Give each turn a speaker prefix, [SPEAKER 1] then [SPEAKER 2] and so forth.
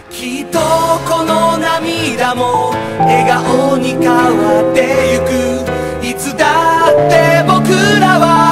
[SPEAKER 1] きっとこの涙も笑顔に変わってゆく。いつだって僕らは